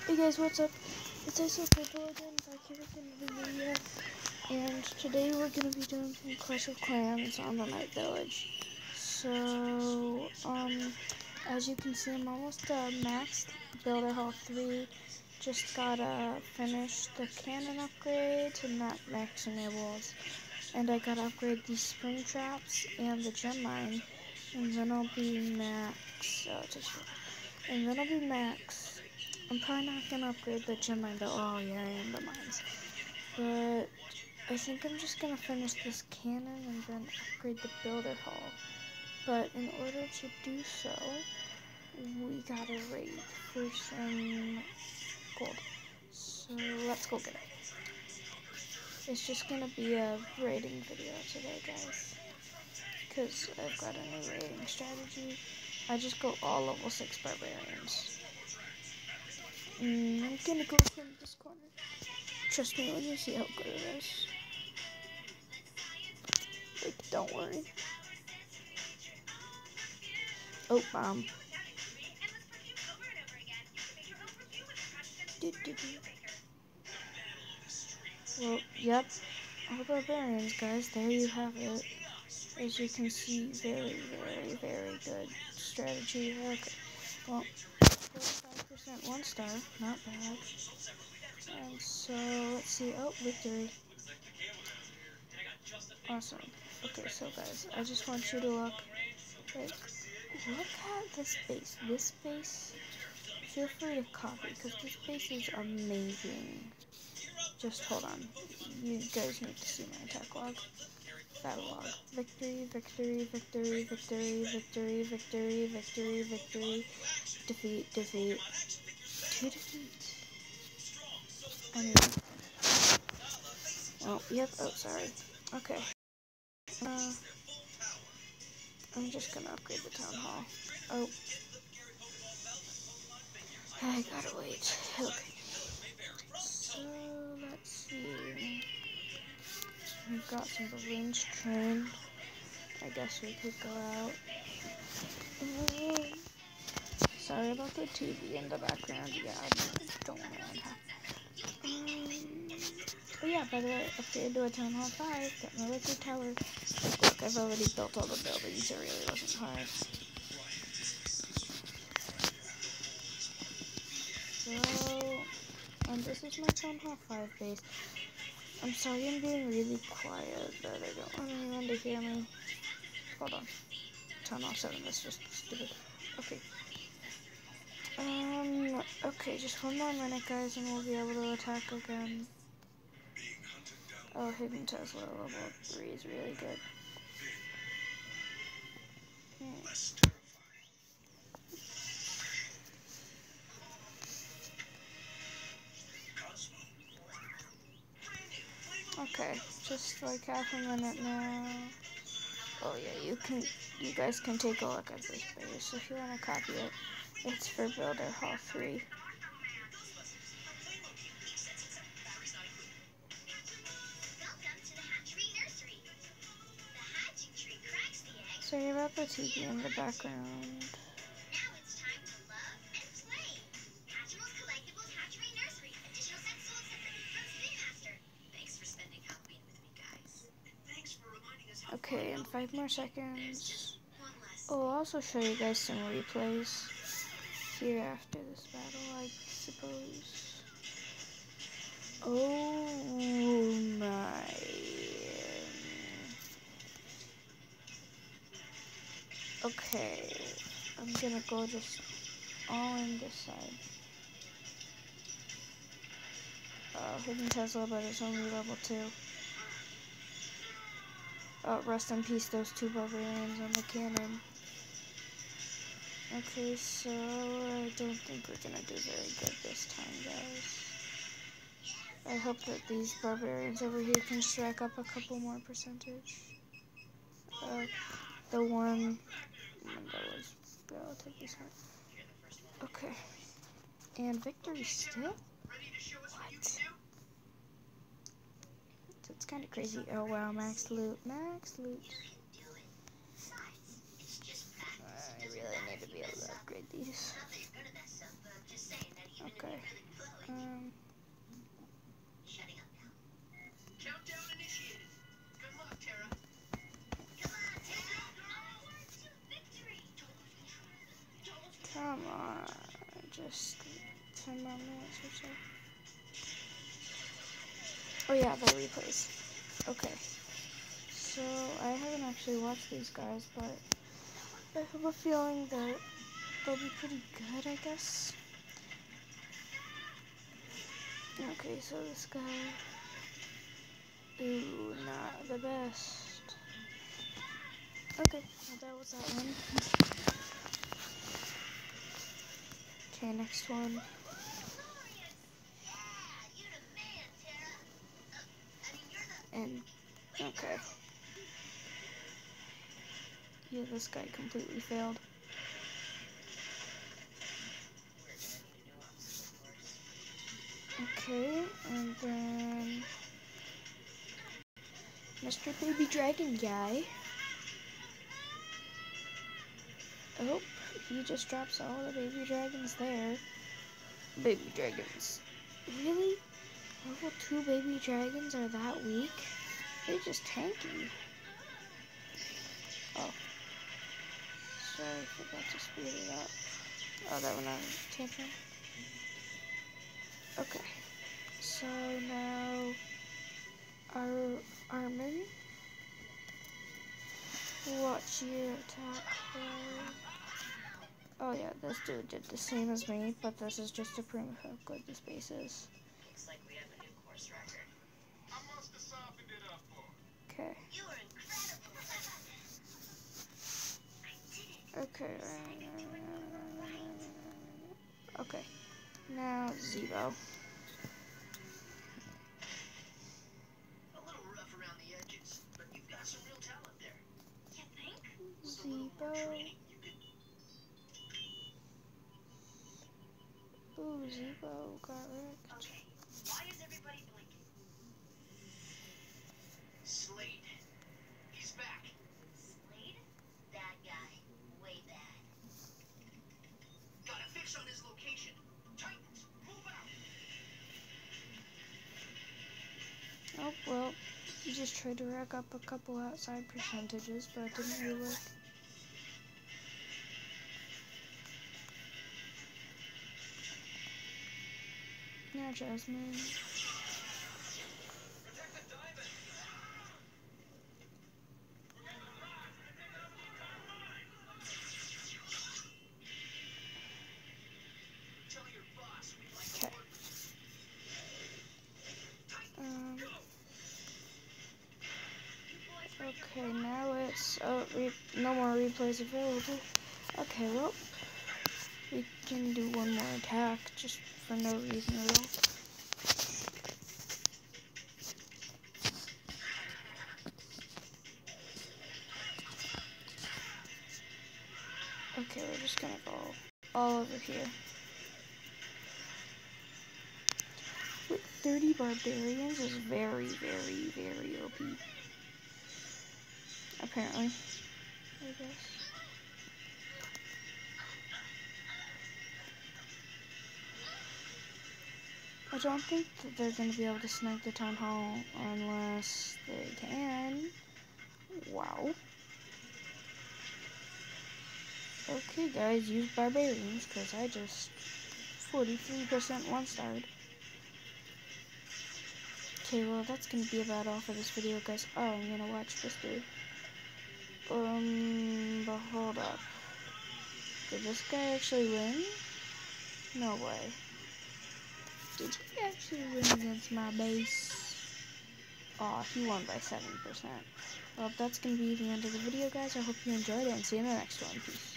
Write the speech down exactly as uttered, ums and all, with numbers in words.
Hey guys, what's up? It's IsoPurple again, back here with another video. And today we're going to be doing some Clash of Clans on the Night Village. So, um, as you can see, I'm almost uh, maxed Builder Hall three. Just gotta finish the cannon upgrades and not maxing my walls. And I gotta upgrade these spring traps and the gem mine. And then I'll be max. Oh, it takes forever. And then I'll be max. I'm probably not gonna upgrade the gem mine though. Oh yeah, and the mines. But I think I'm just gonna finish this cannon and then upgrade the builder hall. But in order to do so, we gotta raid for some gold. So let's go get it. It's just gonna be a raiding video today, guys. Because I've got a new raiding strategy. I just go all level six barbarians. Mm, I'm gonna go from this corner. Trust me when you see how good it is. Like, don't worry. Oh, bomb. Do, do, do. Well, yep. All barbarians, guys. There you have it. As you can see, very, very, very good strategy. Okay. Well, forty-five percent one star. Not bad. And so, let's see. Oh, victory. Awesome. Okay, so guys, I just want you to look. Like, look at this base. This base, feel free to copy, because this base is amazing. Just hold on. You guys need to see my attack log. Battle log. Victory, victory, victory, victory, victory, victory, victory, victory. Defeat, defeat. Two defeats. I mean, oh, yep, oh, sorry. Okay. Uh, I'm just gonna upgrade the town hall. Oh. I gotta wait. Okay. So, let's see. We've got some balloons trained. I guess we could go out. Um, sorry about the T V in the background. Yeah, I don't want to have. Um, oh yeah, by the way, upgraded to a Town Hall five. Got my liquid tower. Like, look, I've already built all the buildings. It really wasn't hard. So, and this is my Town Hall five base. I'm sorry I'm being really quiet, but I don't want anyone to hear me. Hold on. Town Hall seven, that's just stupid. Okay. Um, okay, just one more minute, guys, and we'll be able to attack again. Oh, Hidden Tesla level three is really good. Hmm. Okay, just like half a minute now. Oh yeah, you can, you guys can take a look at this base if you want to copy it. It's for Builder Hall three. Sorry about the T V in the background. Okay, in five more seconds. Oh, I'll also show you guys some replays here after this battle, I suppose. Oh my. Okay, I'm gonna go just all in this side. Uh, Hidden Tesla, but it's only level two. Oh, rest in peace, those two barbarians on the cannon. Okay, so I don't think we're gonna do very good this time, guys. I hope that these barbarians over here can stack up a couple more percentage. Uh, the one that was relatively smart. Okay. And victory still? What? It's kind of crazy. Oh wow, max loot. Max loot. I really need to be able to upgrade these. Okay. just ten more minutes or so. Oh yeah, the replays. Okay. So, I haven't actually watched these guys, but I have a feeling that they'll be pretty good, I guess. Okay, so this guy... Ooh, not the best. Okay, well that was that one. Okay, next one. And, okay. Yeah, this guy completely failed. Okay, and then Mister Baby Dragon guy. Oh, he just drops all the baby dragons there. Baby dragons. Really? Level two baby dragons are that weak? They're just tanky. Oh. Sorry, I forgot to speed it up. Oh, that went out of tantrum. Okay. So now our Armin. Watch your attack. Oh yeah, this dude did the same as me, but this is just to prove how good this base is. Looks like we have a new course record. I must have softened it up for him. Okay. You were incredible. I did it. Okay. Okay. Now Zebo. A little rough around the edges, but you've got some real talent there. You think? Zebo. Ooh, Zebo got wrecked. Okay. Why is everybody blinking? Slade. He's back. Slade? Bad guy. Way bad. Got a fix on his location. Titans, move out. Oh, well, he just tried to rack up a couple outside percentages, but it didn't really work. Now Jasmine. Okay. Um. Okay, now it's oh, re no more replays available. Okay, well, we can do one more attack just for no reason at all. Okay, we're just gonna go all over here. With thirty barbarians is very, very, very O P. Apparently, I guess. I don't think that they're going to be able to snipe the town hall unless they can. Wow. Okay, guys, use barbarians because I just forty-three percent one-starred. Okay, well, that's going to be about all for this video, guys. Oh, I'm going to watch this dude. Um, but hold up. Did this guy actually win? No way. Did he actually win against my base? Aw, oh, he won by seven percent. Well, that's going to be the end of the video, guys. I hope you enjoyed it, and see you in the next one. Peace.